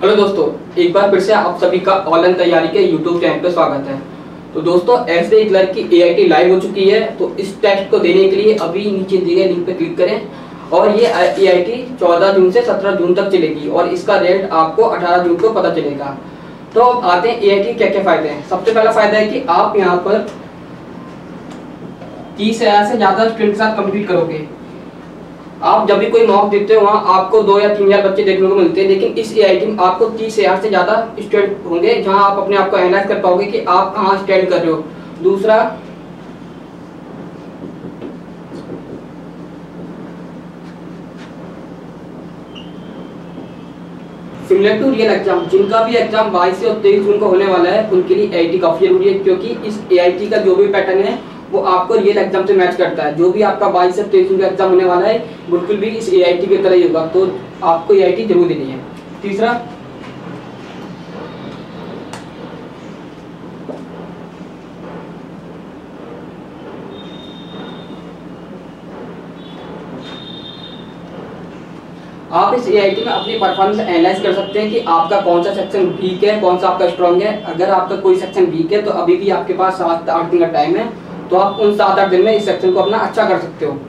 Hello दोस्तों, एक बार फिर से आप सभी का ऑनलाइन तैयारी के यूट्यूब चैनल पर स्वागत है। तो दोस्तों, ऐसे क्लर्क की AIT लाइव हो चुकी है। तो इस टेस्ट को देने के लिए अभी नीचे दिए गए लिंक पर क्लिक करें और ये AIT 14 जून से 17 जून तक चलेगी और इसका रेट आपको 18 जून को पता चलेगा। तो अब आते हैं AIT क्या क्या फायदे हैं। सबसे पहला फायदा है कि आप यहाँ पर 30,000 से ज्यादा स्टूडेंट के साथ कम्पीट करोगे। आप जब भी कोई मॉक देते हो वहाँ आपको 2 या 3,000 बच्चे देखने को मिलते हैं, लेकिन इस AIT में आपको 30,000 से ज़्यादा स्टूडेंट होंगे जहाँ आप अपने आप को एनालाइज कर पाओगे कि आप कहाँ स्टैंड कर रहे हो। दूसरा, सिमिलर टू रियल एग्जाम, जिनका भी एग्जाम 22 से 23 जून को होने वाला है उनके लिए AIT काफ़ी जरूरी है, क्योंकि इस AIT का जो भी पैटर्न है वो आपको रियल एग्जाम से मैच करता है। जो भी आपका 22 से 23 जून का एग्जाम होने वाला है बिल्कुल भी इस AIT की तरह ही होगा, तो आपको AIT जरूर देनी है। तीसरा, आप इस AIT में अपनी परफॉर्मेंस एनालाइज कर सकते हैं कि आपका कौन सा सेक्शन वीक है, कौन सा आपका स्ट्रांग है। अगर आपका कोई सेक्शन वीक है तो अभी भी आपके पास 7-8 दिन का टाइम है, तो आप उन 7-8 दिन में इस सेक्शन को अपना अच्छा कर सकते हो।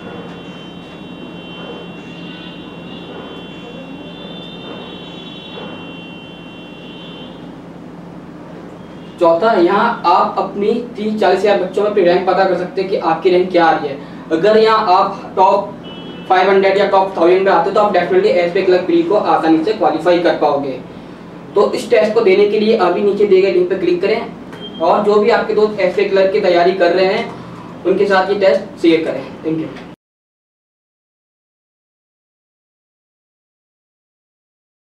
चौथा, यहाँ आप अपनी 30-40 हजार बच्चों में रैंक पता कर सकते हैं कि आपकी रैंक क्या आ रही है। अगर यहाँ आप टॉप 500 या टॉप 1000 में आते हो तो आप डेफिनेटली एसबीआई क्लर्क प्री को आसानी से क्वालिफाई कर पाओगे। तो इस टेस्ट को देने के लिए अभी नीचे दिए गए लिंक पर क्लिक करें और जो भी आपके दोस्त एसबीआई क्लर्क की तैयारी कर रहे हैं उनके साथ ये टेस्ट शेयर करें। Thank you.